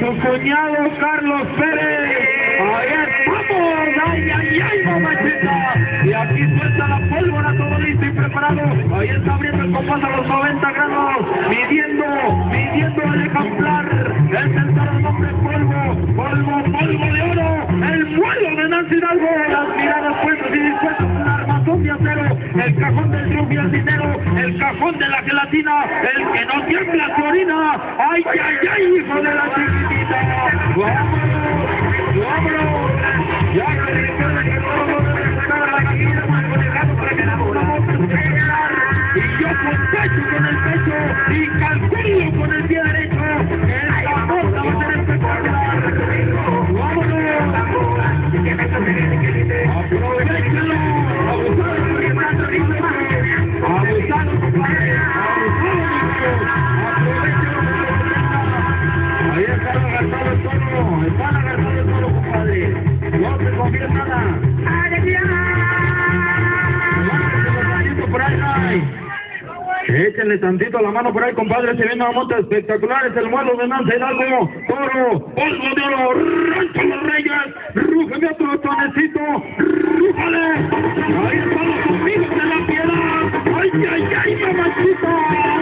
su cuñado Carlos Pérez. Ahí estamos, ay, ay, ay, mamachita. Y aquí suelta la pólvora, todo listo y preparado. Ahí está abriendo el compás a los 90 grados, midiendo el ejemplar. Es el toro nombre polvo de oro, el vuelo de Nancy Hidalgo. Las miradas puestas y dispuestas, un armazón de acero, el cajón del triunfo y el dinero, el cajón de la gelatina, el que no tiembla su orina. Ay, ay, ay, hijo de la chiquitita. ¡Vámonos! Ya que recuerden que todos deben estar a la gallina manejando para que la bola y yo contesto con el pecho y calculo con el pie derecho que esta cosa va a ser espectacular. ¡Vámonos! ¡Aprovechenlo! ¡Abusado, compadre! Ahí está agarrado el toro, están agarrando el toro, compadre. No se confía nada. Por ahí, ay. Échenle tantito la mano por ahí, compadre. Se viene una monta espectacular. Es el vuelo de Nancy Hidalgo. Toro, polvo de oro, Rancho Los Reyes. Rújeme otro tonecito. Rújale. Ahí están los amigos de la piedad. Ay, ay, ay, mamachita.